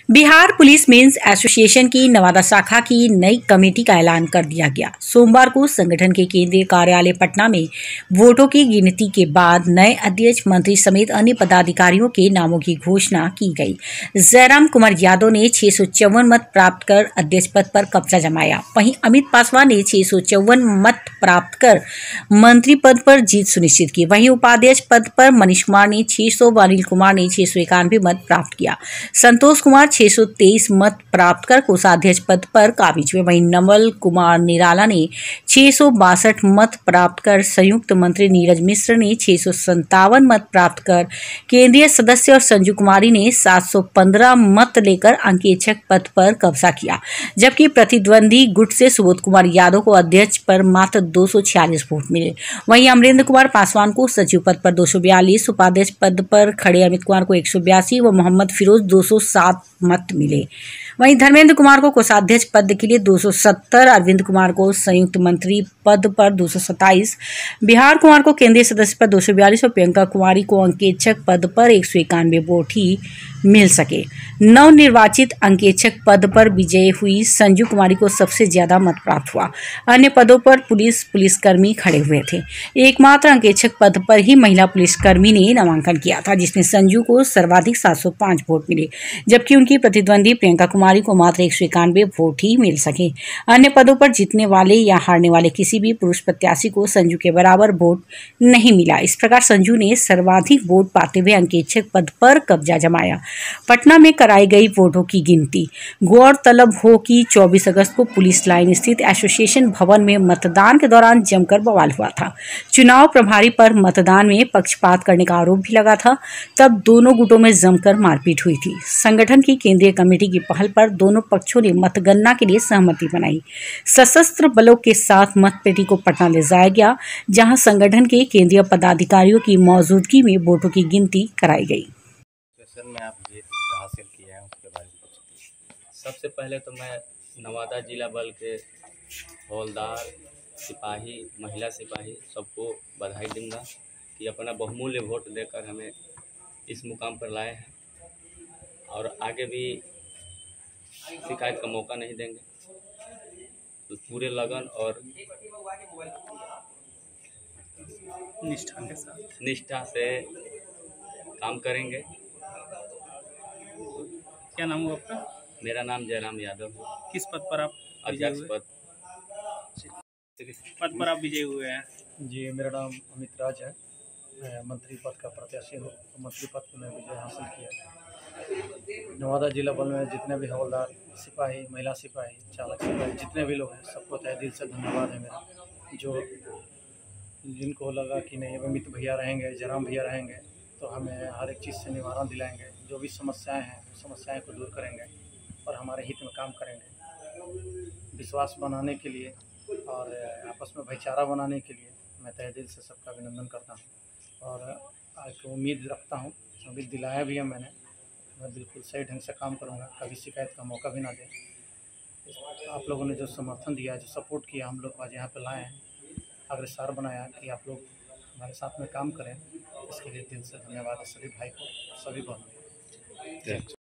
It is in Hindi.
बिहार पुलिस मेंस एसोसिएशन की नवादा शाखा की नई कमेटी का ऐलान कर दिया गया। सोमवार को संगठन के केंद्रीय कार्यालय पटना में वोटों की गिनती के बाद नए अध्यक्ष, मंत्री समेत अन्य पदाधिकारियों के नामों की घोषणा की गई। जयराम कुमार यादव ने 654 मत प्राप्त कर अध्यक्ष पद पर कब्जा जमाया। वहीं अमित पासवान ने 654 मत प्राप्त कर मंत्री पद पर जीत सुनिश्चित की। वहीं उपाध्यक्ष पद पर मनीष कुमार ने 600 व अनिल कुमार ने 691 मत प्राप्त किया। संतोष कुमार 623 मत प्राप्त कर कोषाध्यक्ष पद पर काबिज हुए। वहीं नवल कुमार निराला ने 662 मत प्राप्त कर, संयुक्त मंत्री नीरज मिश्र ने 657 मत प्राप्त कर केंद्रीय सदस्य और संजू कुमारी ने 715 मत लेकर अंकेक्षक पद पर कब्जा किया। जबकि प्रतिद्वंदी गुट से सुबोध कुमार यादव को अध्यक्ष पर मात्र 246 वोट मिले। वहीं अमरेंद्र कुमार पासवान को सचिव पद पर 242, उपाध्यक्ष पद पर खड़े अमित कुमार को 182 व मोहम्मद फिरोज 207 मत मिले। वहीं धर्मेंद्र कुमार को कोषाध्यक्ष पद के लिए 270, अरविंद कुमार को संयुक्त मंत्री पद पर 227, बिहार कुमार को केंद्रीय सदस्य पर 242 और प्रियंका कुमारी को अंकेक्षक पद पर 191 वोट ही मिल सके। नवनिर्वाचित अंकेक्षक पद पर विजयी हुई संजू कुमारी को सबसे ज्यादा मत प्राप्त हुआ। अन्य पदों पर पुलिसकर्मी खड़े हुए थे। एकमात्र अंकेक्षक पद पर ही महिला पुलिसकर्मी ने नामांकन किया था, जिसमें संजू को सर्वाधिक 705 वोट मिले, जबकि उनकी प्रतिद्वंदी प्रियंका कुमारी को मात्र 191 वोट ही मिल सके। अन्य पदों पर जीतने वाले या हारने वाले किसी भी पुरुष प्रत्याशी को संजू के बराबर वोट नहीं मिला। इस प्रकार संजू ने सर्वाधिक वोट पाते हुए अंकेक्षक पद पर कब्जा जमाया। पटना में कराई गई वोटों की गिनती। गौरतलब हो कि 24 अगस्त को पुलिस लाइन स्थित एसोसिएशन भवन में मतदान के दौरान जमकर बवाल हुआ था। चुनाव प्रभारी पर मतदान में पक्षपात करने का आरोप भी लगा था। तब दोनों गुटों में जमकर मारपीट हुई थी। संगठन की केंद्रीय कमेटी की पहल पर दोनों पक्षों ने मतगणना के लिए सहमति बनाई। सशस्त्र बलों के साथ मतपेटी को पटना ले जाया गया, जहां संगठन के केंद्रीय पदाधिकारियों की मौजूदगी में वोटों की गिनती कराई गई। में आप जीत हासिल किए हैं उसके बारे में सबसे पहले तो मैं नवादा जिला बल के हवलदार, सिपाही, महिला सिपाही सबको बधाई दूंगा कि अपना बहुमूल्य वोट देकर हमें इस मुकाम पर लाए हैं और आगे भी शिकायत का मौका नहीं देंगे। तो पूरे लगन और निष्ठा से काम करेंगे। क्या नाम हुआ आपका? मेरा नाम जयराम यादव है। किस पद पर आप अध्यक्ष पद पर आप विजयी हुए हैं? जी, मेरा नाम अमित राज है। मैं मंत्री पद का प्रत्याशी हूँ। मंत्री पद पर मैं विजय हासिल किया। नवादा जिला बल में जितने भी हवलदार, सिपाही, महिला सिपाही, चालक सिपाही, जितने भी लोग हैं, सबको तहे दिल से धन्यवाद है मेरा। जो जिनको लगा कि नहीं अमित भैया रहेंगे, जयराम भैया रहेंगे तो हमें हर एक चीज़ से निवारण दिलाएंगे, जो भी समस्याएं हैं समस्याएं को दूर करेंगे और हमारे हित में काम करेंगे। विश्वास बनाने के लिए और आपस में भाईचारा बनाने के लिए मैं तहे दिल से सबका अभिनंदन करता हूं और आज उम्मीद रखता हूं, उम्मीद दिलाया भी है मैंने। मैं बिल्कुल सही ढंग से काम करूंगा, कभी शिकायत का मौका भी ना दें। आप लोगों ने जो समर्थन दिया, जो सपोर्ट किया, हम लोग आज यहाँ पर लाए हैं, अग्रसर बनाया कि आप लोग हमारे साथ में काम करें, इसके लिए दिल से धन्यवाद है सभी भाई को, सभी बहनों को।